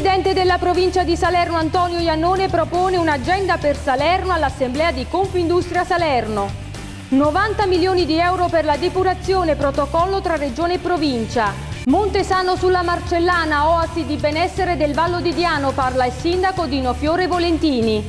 presidente della provincia di Salerno Antonio Iannone propone un'agenda per Salerno all'assemblea di Confindustria Salerno. 90 milioni di euro per la depurazione, protocollo tra regione e provincia. Montesano sulla Marcellana, oasi di benessere del Vallo di Diano, parla il sindaco Dino Fiore Volentini.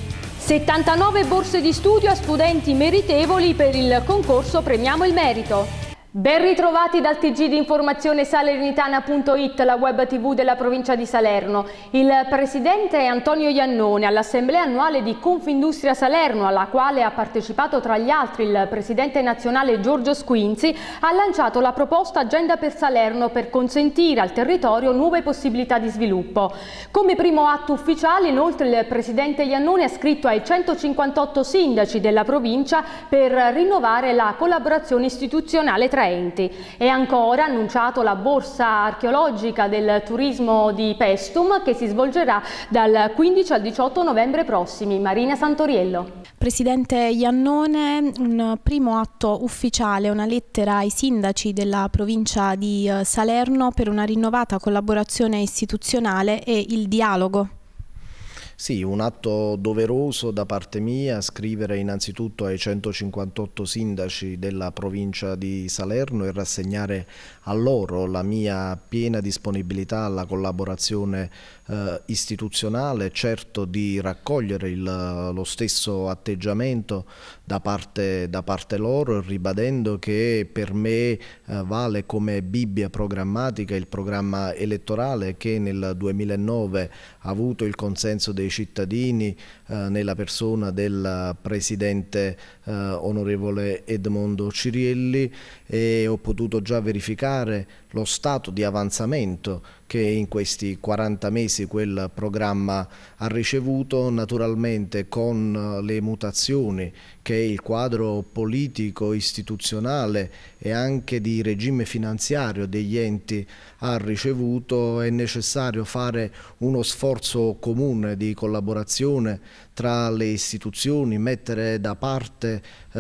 79 borse di studio a studenti meritevoli per il concorso Premiamo il Merito. Ben ritrovati dal TG di informazione salernitana.it, la web tv della provincia di Salerno. Il presidente Antonio Iannone all'assemblea annuale di Confindustria Salerno, alla quale ha partecipato tra gli altri il presidente nazionale Giorgio Squinzi, ha lanciato la proposta Agenda per Salerno per consentire al territorio nuove possibilità di sviluppo. Come primo atto ufficiale, inoltre, il presidente Iannone ha scritto ai 158 sindaci della provincia per rinnovare la collaborazione istituzionale tra enti. E ancora annunciato la borsa archeologica del turismo di Pestum, che si svolgerà dal 15 al 18 novembre prossimi. Marina Santoriello. Presidente Iannone, un primo atto ufficiale, una lettera ai sindaci della provincia di Salerno per una rinnovata collaborazione istituzionale e il dialogo. Sì, un atto doveroso da parte mia, scrivere innanzitutto ai 158 sindaci della provincia di Salerno e rassegnare a loro la mia piena disponibilità alla collaborazione istituzionale, certo di raccogliere lo stesso atteggiamento da parte loro, ribadendo che per me vale come Bibbia programmatica il programma elettorale che nel 2009 ha avuto il consenso dei cittadini nella persona del presidente onorevole Edmondo Cirielli, e ho potuto già verificare lo stato di avanzamento che in questi 40 mesi quel programma ha ricevuto, naturalmente con le mutazioni che il quadro politico, istituzionale e anche di regime finanziario degli enti ha ricevuto. È necessario fare uno sforzo comune di collaborazione tra le istituzioni, mettere da parte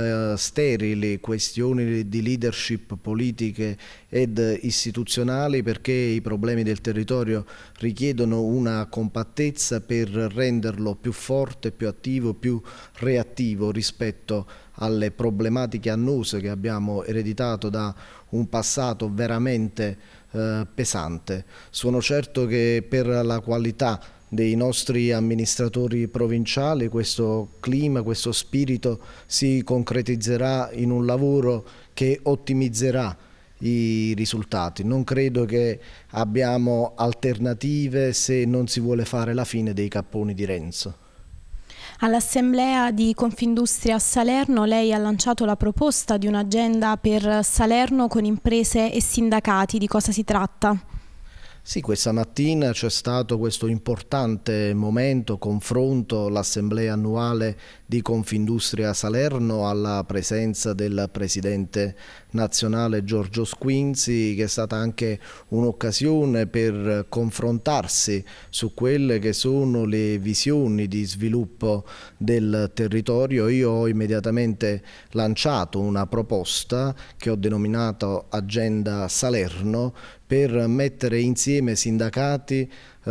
sterili questioni di leadership politiche ed istituzionali, perché i problemi del territorio richiedono una compattezza per renderlo più forte, più attivo, più reattivo rispetto alle problematiche annose che abbiamo ereditato da un passato veramente pesante. Sono certo che per la qualità dei nostri amministratori provinciali questo clima, questo spirito si concretizzerà in un lavoro che ottimizzerà i risultati. Non credo che abbiamo alternative se non si vuole fare la fine dei capponi di Renzo. All'assemblea di Confindustria Salerno lei ha lanciato la proposta di un'agenda per Salerno con imprese e sindacati. Di cosa si tratta? Sì, questa mattina c'è stato questo importante momento, confronto, l'assemblea annuale di Confindustria Salerno alla presenza del presidente nazionale Giorgio Squinzi, che è stata anche un'occasione per confrontarsi su quelle che sono le visioni di sviluppo del territorio. Io ho immediatamente lanciato una proposta che ho denominato Agenda Salerno, per mettere insieme sindacati,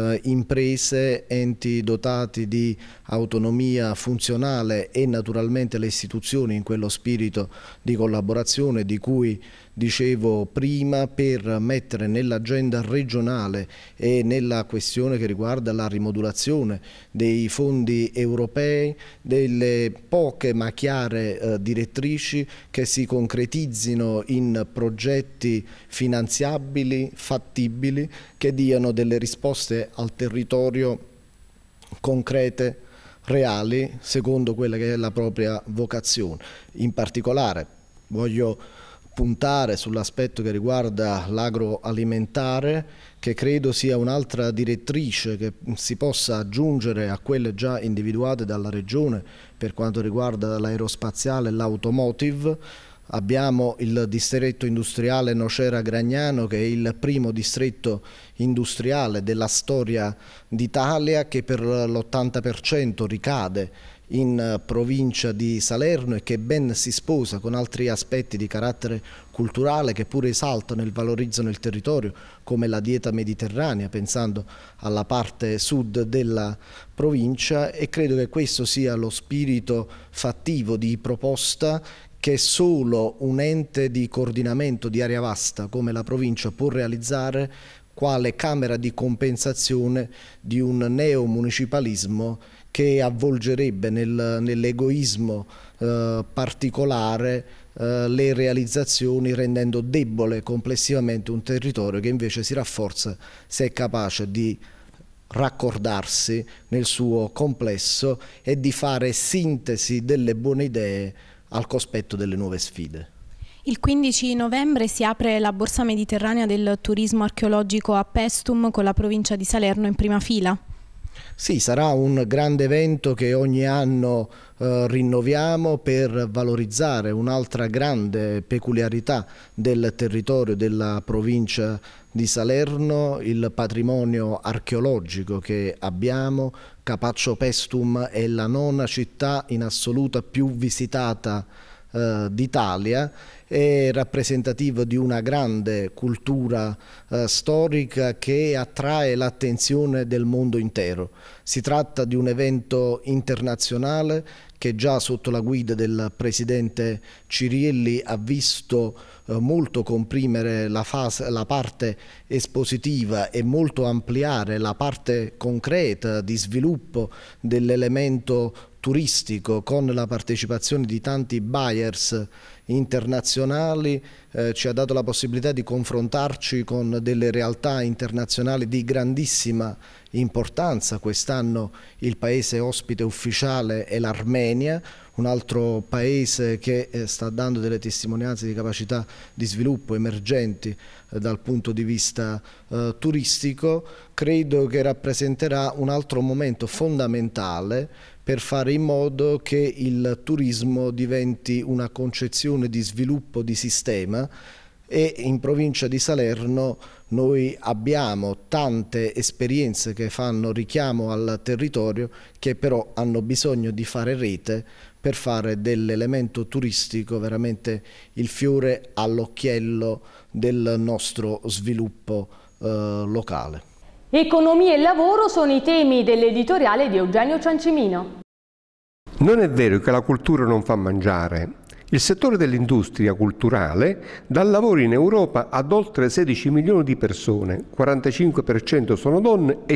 imprese, enti dotati di autonomia funzionale e naturalmente le istituzioni in quello spirito di collaborazione di cui dicevo prima, per mettere nell'agenda regionale e nella questione che riguarda la rimodulazione dei fondi europei delle poche ma chiare direttrici che si concretizzino in progetti finanziabili, fattibili, che diano delle risposte al territorio concrete, reali, secondo quella che è la propria vocazione. In particolare voglio puntare sull'aspetto che riguarda l'agroalimentare, che credo sia un'altra direttrice che si possa aggiungere a quelle già individuate dalla Regione per quanto riguarda l'aerospaziale e l'automotive. Abbiamo il distretto industriale Nocera Gragnano, che è il primo distretto industriale della storia d'Italia, che per l'80% ricade in provincia di Salerno e che ben si sposa con altri aspetti di carattere culturale che pure esaltano e valorizzano il territorio, come la dieta mediterranea, pensando alla parte sud della provincia, e credo che questo sia lo spirito fattivo di proposta che solo un ente di coordinamento di area vasta come la provincia può realizzare quale camera di compensazione di un neomunicipalismo che avvolgerebbe nell'egoismo particolare le realizzazioni, rendendo debole complessivamente un territorio che invece si rafforza se è capace di raccordarsi nel suo complesso e di fare sintesi delle buone idee al cospetto delle nuove sfide. Il 15 novembre si apre la Borsa Mediterranea del Turismo Archeologico a Paestum con la provincia di Salerno in prima fila. Sì, sarà un grande evento che ogni anno rinnoviamo per valorizzare un'altra grande peculiarità del territorio della provincia di Salerno, il patrimonio archeologico che abbiamo. Capaccio Paestum è la nona città in assoluta più visitata d'Italia, è rappresentativo di una grande cultura storica che attrae l'attenzione del mondo intero. Si tratta di un evento internazionale che già sotto la guida del presidente Cirielli ha visto molto comprimere la parte espositiva e molto ampliare la parte concreta di sviluppo dell'elemento turistico con la partecipazione di tanti buyers internazionali. Ci ha dato la possibilità di confrontarci con delle realtà internazionali di grandissima importanza. Quest'anno il paese ospite ufficiale è l'Armenia, un altro paese che sta dando delle testimonianze di capacità di sviluppo emergenti dal punto di vista turistico. Credo che rappresenterà un altro momento fondamentale per fare in modo che il turismo diventi una concezione di sviluppo di sistema, e in provincia di Salerno noi abbiamo tante esperienze che fanno richiamo al territorio, che però hanno bisogno di fare rete per fare dell'elemento turistico veramente il fiore all'occhiello del nostro sviluppo locale. Economia e lavoro sono i temi dell'editoriale di Eugenio Ciancimino. Non è vero che la cultura non fa mangiare. Il settore dell'industria culturale dà lavoro in Europa ad oltre 16 milioni di persone, 45% sono donne e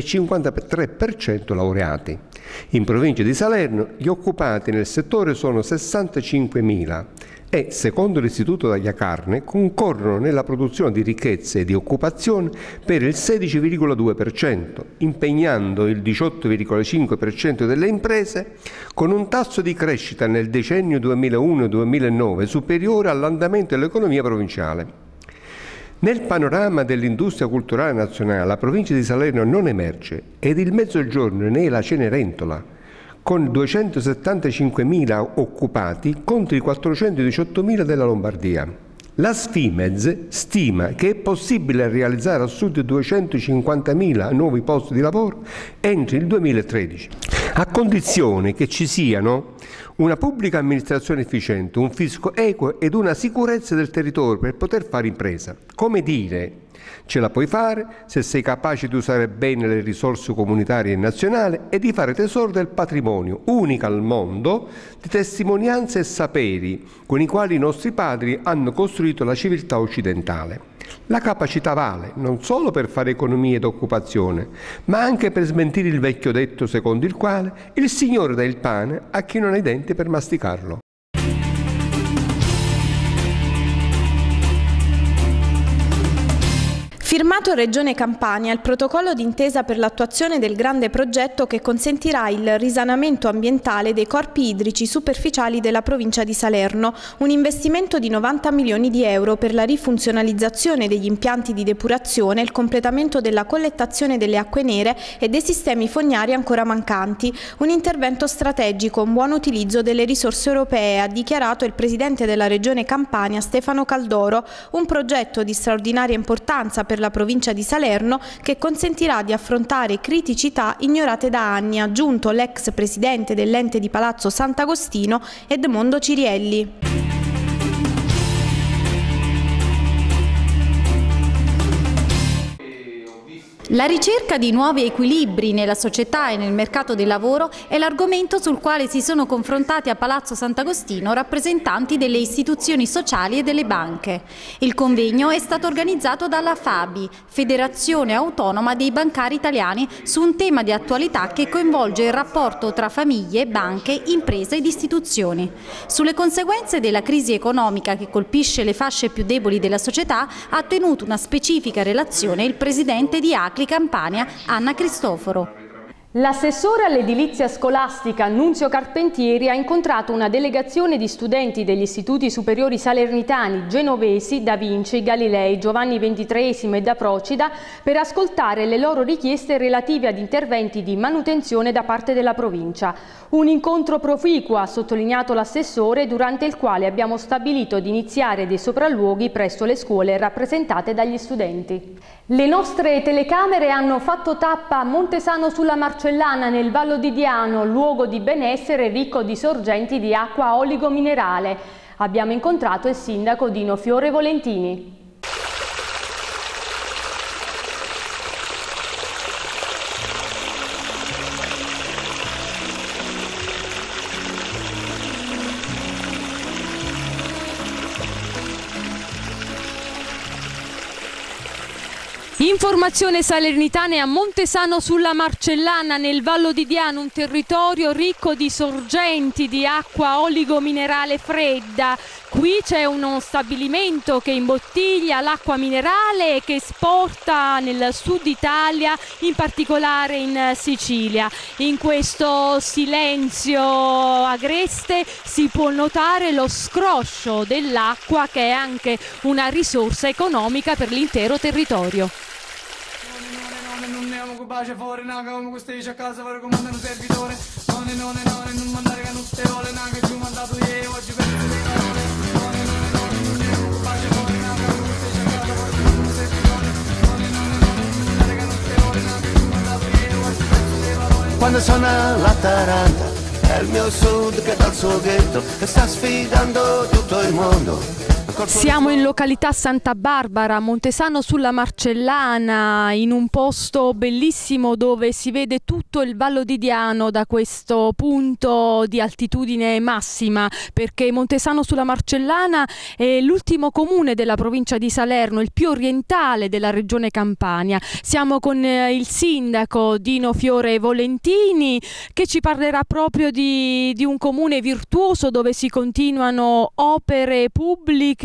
53% laureati. In provincia di Salerno gli occupati nel settore sono 65.000 e, secondo l'Istituto Daglia Carne, concorrono nella produzione di ricchezze e di occupazione per il 16,2%, impegnando il 18,5% delle imprese, con un tasso di crescita nel decennio 2001-2009 superiore all'andamento dell'economia provinciale. Nel panorama dell'industria culturale nazionale la provincia di Salerno non emerge ed il Mezzogiorno ne è la Cenerentola, con 275.000 occupati contro i 418.000 della Lombardia. La Sfimez stima che è possibile realizzare al sud 250.000 nuovi posti di lavoro entro il 2013, a condizione che ci siano una pubblica amministrazione efficiente, un fisco equo ed una sicurezza del territorio per poter fare impresa. Come dire, ce la puoi fare se sei capace di usare bene le risorse comunitarie e nazionali e di fare tesoro del patrimonio, unico al mondo, di testimonianze e saperi con i quali i nostri padri hanno costruito la civiltà occidentale. La capacità vale non solo per fare economia ed occupazione, ma anche per smentire il vecchio detto secondo il quale il Signore dà il pane a chi non ha i denti per masticarlo. Firmato Regione Campania il protocollo d'intesa per l'attuazione del grande progetto che consentirà il risanamento ambientale dei corpi idrici superficiali della provincia di Salerno, un investimento di 90 milioni di euro per la rifunzionalizzazione degli impianti di depurazione, il completamento della collettazione delle acque nere e dei sistemi fognari ancora mancanti. Un intervento strategico, un buon utilizzo delle risorse europee, ha dichiarato il presidente della Regione Campania Stefano Caldoro, un progetto di straordinaria importanza per la provincia provincia di Salerno che consentirà di affrontare criticità ignorate da anni, ha aggiunto l'ex presidente dell'ente di Palazzo Sant'Agostino Edmondo Cirielli. La ricerca di nuovi equilibri nella società e nel mercato del lavoro è l'argomento sul quale si sono confrontati a Palazzo Sant'Agostino rappresentanti delle istituzioni sociali e delle banche. Il convegno è stato organizzato dalla FABI, Federazione Autonoma dei Bancari Italiani, su un tema di attualità che coinvolge il rapporto tra famiglie, banche, imprese ed istituzioni. Sulle conseguenze della crisi economica che colpisce le fasce più deboli della società ha tenuto una specifica relazione il presidente di ACLI Campania, Anna Cristoforo. L'assessore all'edilizia scolastica Nunzio Carpentieri ha incontrato una delegazione di studenti degli istituti superiori salernitani Genovesi, Da Vinci, Galilei, Giovanni XXIII e Da Procida per ascoltare le loro richieste relative ad interventi di manutenzione da parte della provincia. Un incontro proficuo, ha sottolineato l'assessore, durante il quale abbiamo stabilito di iniziare dei sopralluoghi presso le scuole rappresentate dagli studenti. Le nostre telecamere hanno fatto tappa a Montesano sulla Marcellana nel Vallo di Diano, luogo di benessere ricco di sorgenti di acqua oligominerale. Abbiamo incontrato il sindaco Dino Fiore Volentini. Informazione salernitana a Montesano sulla Marcellana nel Vallo di Diano, un territorio ricco di sorgenti di acqua oligominerale fredda. Qui c'è uno stabilimento che imbottiglia l'acqua minerale e che esporta nel sud Italia, in particolare in Sicilia. In questo silenzio agreste si può notare lo scroscio dell'acqua, che è anche una risorsa economica per l'intero territorio. Quando suona la taranta è il mio sud che dal suo ghetto sta sfidando tutto il mondo. Siamo in località Santa Barbara, Montesano sulla Marcellana, in un posto bellissimo dove si vede tutto il Vallo di Diano da questo punto di altitudine massima, perché Montesano sulla Marcellana è l'ultimo comune della provincia di Salerno, il più orientale della regione Campania. Siamo con il sindaco Dino Fiore Volentini, che ci parlerà proprio di un comune virtuoso dove si continuano opere pubbliche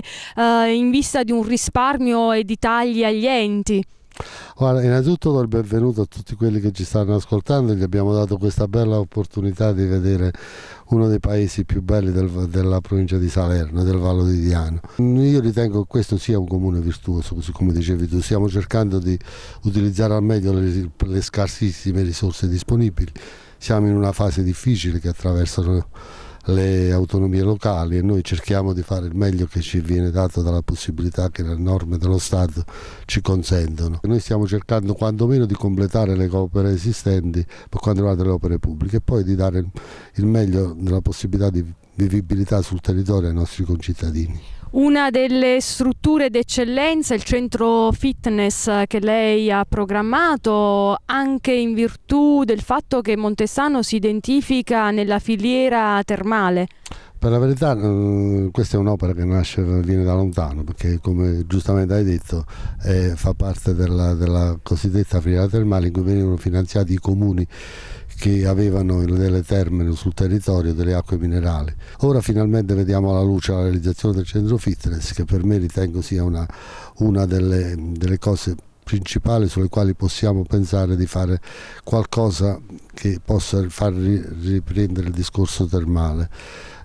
in vista di un risparmio e di tagli agli enti. Guarda, innanzitutto do il benvenuto a tutti quelli che ci stanno ascoltando. Gli abbiamo dato questa bella opportunità di vedere uno dei paesi più belli della provincia di Salerno, del Vallo di Diano. Io ritengo che questo sia un comune virtuoso, così come dicevi tu. Stiamo cercando di utilizzare al meglio le scarsissime risorse disponibili. Siamo in una fase difficile che attraversano le autonomie locali e noi cerchiamo di fare il meglio che ci viene dato dalla possibilità che le norme dello Stato ci consentono. Noi stiamo cercando quantomeno di completare le opere esistenti per quanto riguarda le opere pubbliche e poi di dare il meglio della possibilità di vivibilità sul territorio ai nostri concittadini. Una delle strutture d'eccellenza, il centro fitness che lei ha programmato, anche in virtù del fatto che Montesano si identifica nella filiera termale. Per la verità questa è un'opera che viene da lontano, perché come giustamente hai detto fa parte della cosiddetta filiera termale in cui venivano finanziati i comuni che avevano delle terme sul territorio, delle acque minerali. Ora finalmente vediamo alla luce la realizzazione del centro fitness, che per me ritengo sia una delle cose principali sulle quali possiamo pensare di fare qualcosa che possa far riprendere il discorso termale.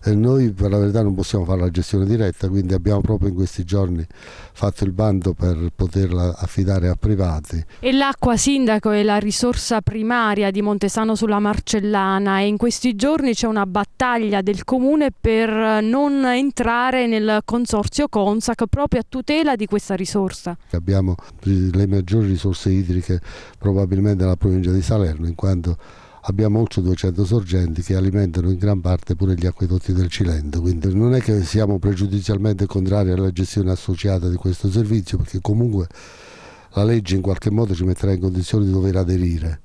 Noi per la verità non possiamo fare la gestione diretta, quindi abbiamo proprio in questi giorni fatto il bando per poterla affidare a privati. E l'acqua, sindaco, è la risorsa primaria di Montesano sulla Marcellana e in questi giorni c'è una battaglia del comune per non entrare nel consorzio Consac proprio a tutela di questa risorsa. Abbiamo le maggiori risorse idriche probabilmente nella provincia di Salerno, in quanto abbiamo oltre 200 sorgenti che alimentano in gran parte pure gli acquedotti del Cilento, quindi non è che siamo pregiudizialmente contrari alla gestione associata di questo servizio, perché comunque la legge in qualche modo ci metterà in condizione di dover aderire,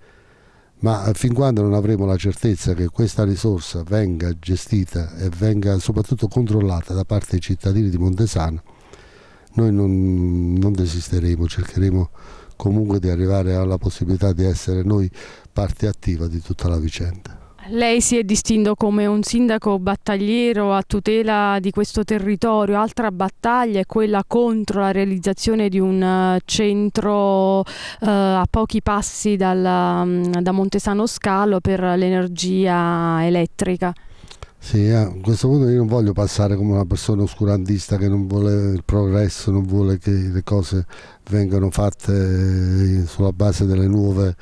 ma fin quando non avremo la certezza che questa risorsa venga gestita e venga soprattutto controllata da parte dei cittadini di Montesano, noi non desisteremo, cercheremo comunque di arrivare alla possibilità di essere noi parte attiva di tutta la vicenda. Lei si è distinto come un sindaco battagliero a tutela di questo territorio. Altra battaglia è quella contro la realizzazione di un centro a pochi passi da Montesano Scalo per l'energia elettrica. Sì, a questo punto io non voglio passare come una persona oscurantista che non vuole il progresso, non vuole che le cose vengano fatte sulla base delle nuove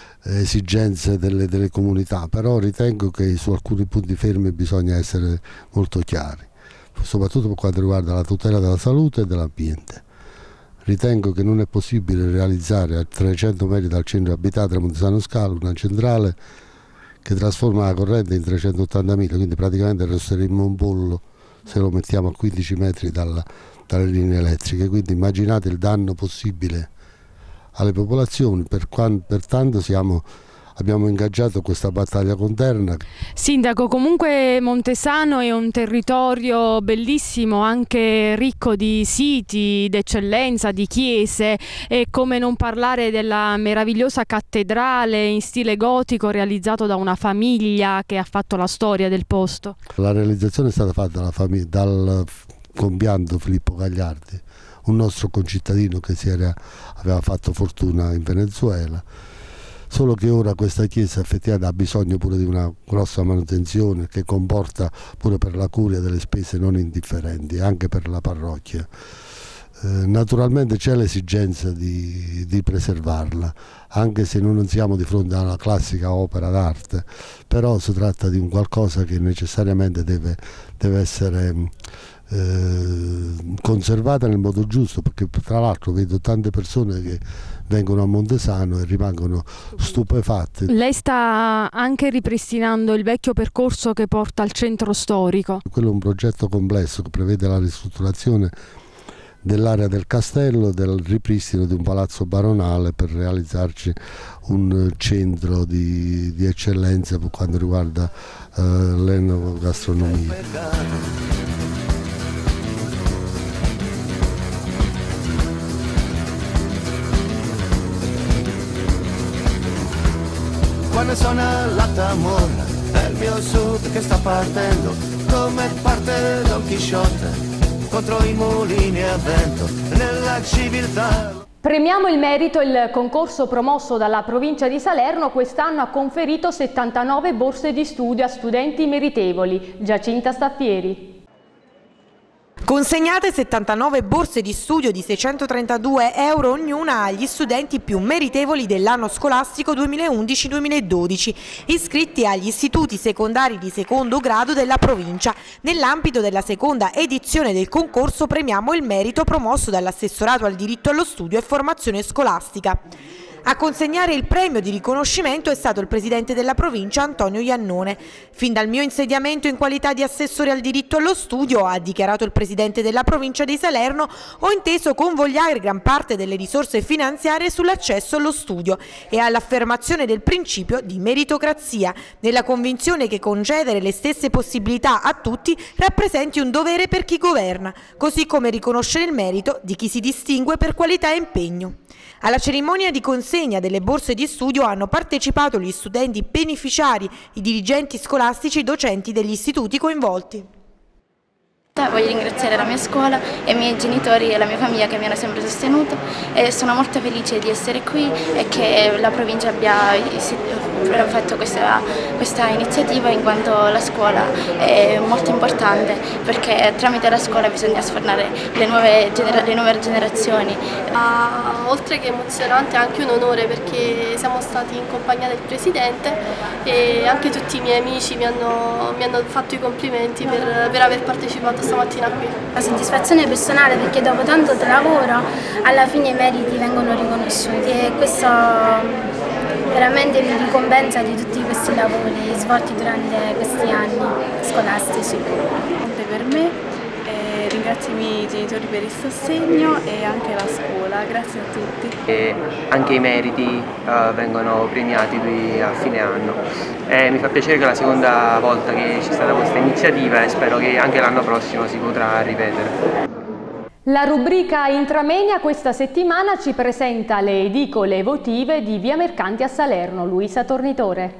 esigenze delle comunità, però ritengo che su alcuni punti fermi bisogna essere molto chiari, soprattutto per quanto riguarda la tutela della salute e dell'ambiente. Ritengo che non è possibile realizzare a 300 metri dal centro abitato di Montesano Scalo una centrale che trasforma la corrente in 380.000, quindi praticamente resteremmo un pollo se lo mettiamo a 15 metri dalle linee elettriche, quindi immaginate il danno possibile alle popolazioni, pertanto abbiamo ingaggiato questa battaglia conterna. Sindaco, comunque Montesano è un territorio bellissimo, anche ricco di siti d'eccellenza, di chiese, e come non parlare della meravigliosa cattedrale in stile gotico realizzato da una famiglia che ha fatto la storia del posto. La realizzazione è stata fatta dal compianto Filippo Gagliardi, un nostro concittadino che aveva fatto fortuna in Venezuela. Solo che ora questa chiesa effettivamente ha bisogno pure di una grossa manutenzione che comporta pure per la curia delle spese non indifferenti, anche per la parrocchia. Naturalmente c'è l'esigenza di preservarla, anche se noi non siamo di fronte a una classica opera d'arte, però si tratta di un qualcosa che necessariamente deve essere conservata nel modo giusto, perché tra l'altro vedo tante persone che vengono a Montesano e rimangono stupefatte. Lei sta anche ripristinando il vecchio percorso che porta al centro storico. Quello è un progetto complesso che prevede la ristrutturazione dell'area del castello, del ripristino di un palazzo baronale per realizzarci un centro di eccellenza per quanto riguarda l'enogastronomia. Quando suona la tamura è il mio sud che sta partendo, come parte Don Chisciotte contro i mulini a vento nella civiltà. Premiamo il merito. Il concorso promosso dalla provincia di Salerno quest'anno ha conferito 79 borse di studio a studenti meritevoli. Giacinta Staffieri. Consegnate 79 borse di studio di 632 euro ognuna agli studenti più meritevoli dell'anno scolastico 2011-2012, iscritti agli istituti secondari di secondo grado della provincia. Nell'ambito della seconda edizione del concorso Premiamo il merito promosso dall'assessorato al diritto allo studio e formazione scolastica. A consegnare il premio di riconoscimento è stato il presidente della provincia Antonio Iannone. Fin dal mio insediamento in qualità di assessore al diritto allo studio, ha dichiarato il presidente della provincia di Salerno, ho inteso convogliare gran parte delle risorse finanziarie sull'accesso allo studio e all'affermazione del principio di meritocrazia, nella convinzione che concedere le stesse possibilità a tutti rappresenti un dovere per chi governa, così come riconoscere il merito di chi si distingue per qualità e impegno. Alla cerimonia di consegna delle borse di studio hanno partecipato gli studenti beneficiari, i dirigenti scolastici e i docenti degli istituti coinvolti. Voglio ringraziare la mia scuola e i miei genitori e la mia famiglia che mi hanno sempre sostenuto, e sono molto felice di essere qui e che la provincia abbia fatto questa iniziativa, in quanto la scuola è molto importante, perché tramite la scuola bisogna sfornare le nuove generazioni. Oltre che emozionante è anche un onore, perché siamo stati in compagnia del Presidente e anche tutti i miei amici mi hanno fatto i complimenti per aver partecipato stamattina qui. La soddisfazione personale, perché dopo tanto lavoro alla fine i meriti vengono riconosciuti e questo veramente mi ricompensa di tutti questi lavori svolti durante questi anni scolastici. Per me ringrazio i miei genitori per il sostegno e anche la scuola, grazie a tutti. E anche i meriti vengono premiati qui a fine anno. Mi fa piacere che è la seconda volta che c'è stata questa iniziativa e spero che anche l'anno prossimo si potrà ripetere. La rubrica Intramenia questa settimana ci presenta le edicole votive di Via Mercanti a Salerno. Luisa Tornitore.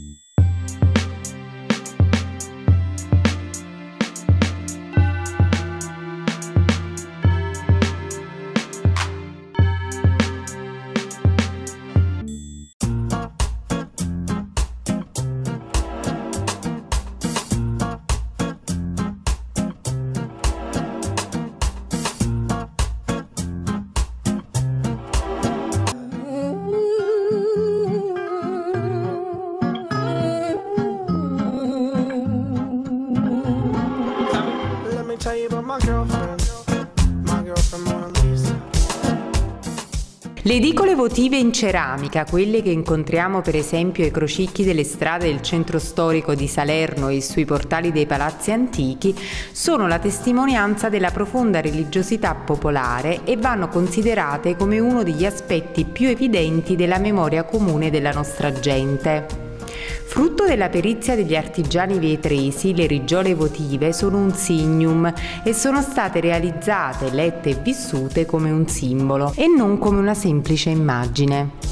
Le edicole votive in ceramica, quelle che incontriamo per esempio ai crocicchi delle strade del centro storico di Salerno e sui portali dei palazzi antichi, sono la testimonianza della profonda religiosità popolare e vanno considerate come uno degli aspetti più evidenti della memoria comune della nostra gente. Frutto della perizia degli artigiani vietresi, le riggiole votive sono un signum e sono state realizzate, lette e vissute come un simbolo e non come una semplice immagine.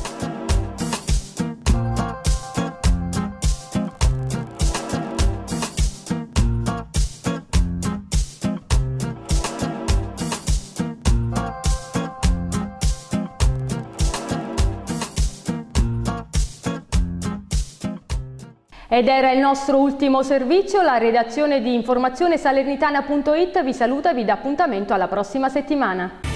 Ed era il nostro ultimo servizio. La redazione di informazione salernitana.it vi saluta e vi dà appuntamento alla prossima settimana.